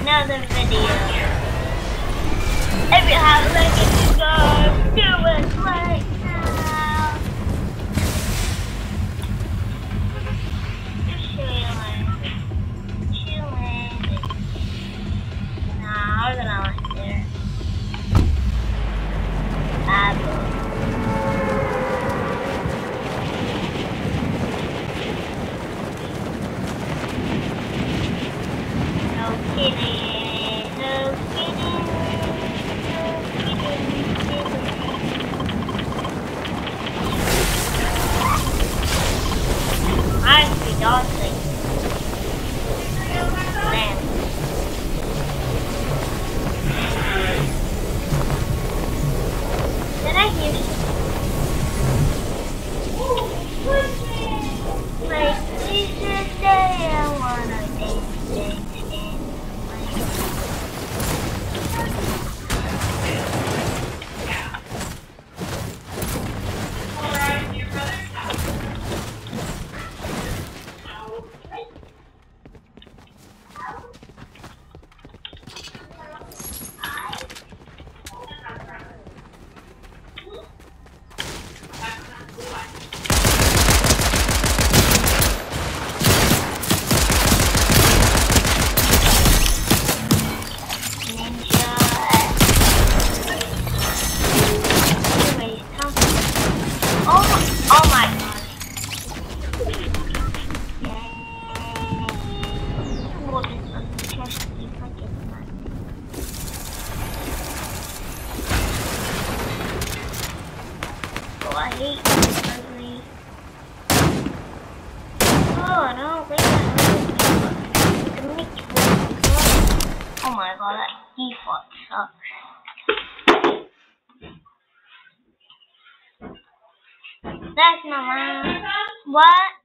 another video. If you haven't liked it, go do it right now. Just chilling. Nah, we're gonna like there. Apple. No kidding. No kidding. I see dancing. Man. Did I hear something? Like, this is the day I wanna dance, dance, dance. Oh my god. What is a trusty fucking man? Oh, I hate this ugly. Oh, I don't think oh my god, that default sucks. That's my mom. What?